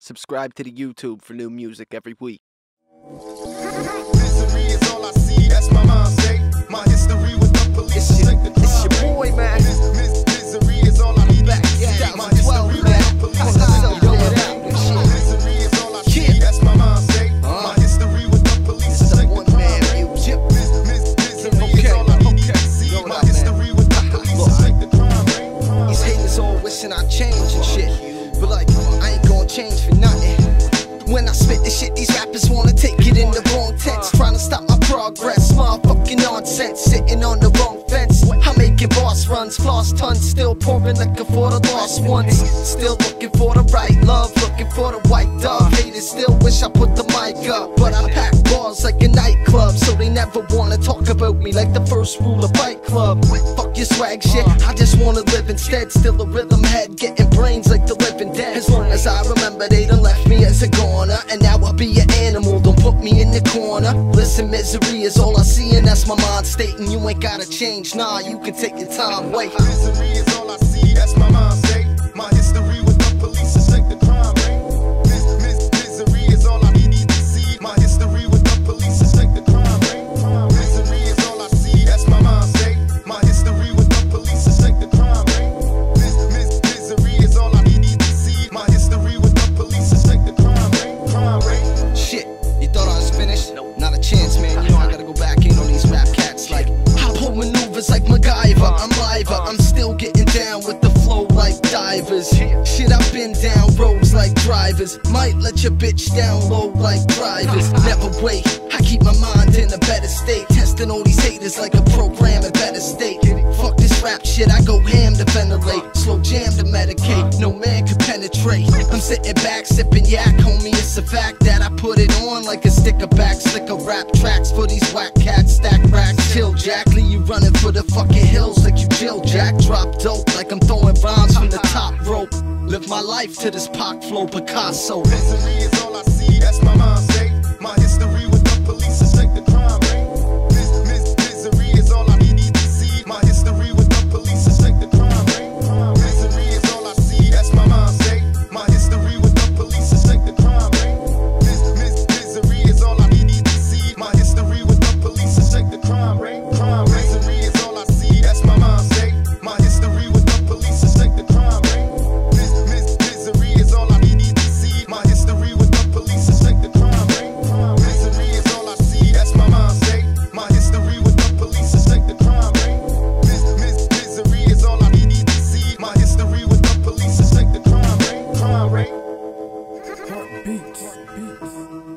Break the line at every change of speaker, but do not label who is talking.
Subscribe to the YouTube for new music every week.
Misery is all I see, that's my mind state. My history with the police.
It's your boy, man.
Misery is all I need.
Back, yeah,
my history with the police. Misery is all I see, that's my mind state. My history with the police.
It's the one-man music.
Misery is all I need to see. My history with the police. Like the crime rate.
These haters all wishing I change and shit, but like, I ain't gonna change for nothing. When I spit this shit, these rappers wanna take it in the wrong tense, trying to stop my progress. Motherfucking nonsense, sitting on the wrong fence. I'm making boss runs, floss tons, still pouring liquor for the lost ones. Still looking for the right love, looking for the white dove. Haters still wish I put the mic up, but I pack bars like a nightclub, so they never wanna talk about me like the first rule of Fight Club. Fuck your swag shit, I just wanna live instead. Still a rhythm head, getting brains like the living dead. As long as I remember, they done left me as a goner, and now I'll be an animal, don't put me in the corner. Listen, misery is all I see, and that's my mind state. And you ain't gotta change, nah, you can take your time, wait.
Misery is all I see, that's my mind state. My history with the police is like the crime rate. Misery is all I need to see. My history with the police is like the crime rate. Misery is all I see, that's my mind state. My history with the police is like the crime rate. Misery is all I need to see. My history with the police is like the crime rate.
Shit, you thought I was finished? Not a chance, man. You know I gotta go back in on these rap cats. Like, I pull maneuvers like MacGyver. I'm liver, I'm still getting down with the flow like divers. Shit, I've been down roads like drivers. Might let your bitch down low like drivers. Never wait, I keep my mind in a better state. Testing all these haters like a program in better state. Fuck this rap shit, I go ham to ventilate. Slow jam to medicate, no man can penetrate. I'm sitting back sipping yak, homie, it's a fact that I put it on like a sticker back. Slicker rap tracks for these whack cats, stack racks. Chill Jack, Lee, you running for the fucking hills like you Jill Jack. Drop dope like I'm throwing rhymes from the top rope. Live my life to this Pac flow Picasso.
Misery is all I see, that's my mind state. My history with the police is like the crime rate. Misery is all I need to see. My history with the police is like the crime rate. Misery is all I see, that's my mind state. My history with the police is like the crime rate. Misery is all I need to see. My history with the police is like the crime rate. Misery is all I see, that's my mind state. My history with the police is like the crime rate. Misery is all I need to see. My history with the police is like the crime rate. Misery is all I see, that's my mind state. My history with the police is like the crime rate. Misery is all I need to see. My history with the police is like the crime rate.
Heartbeats.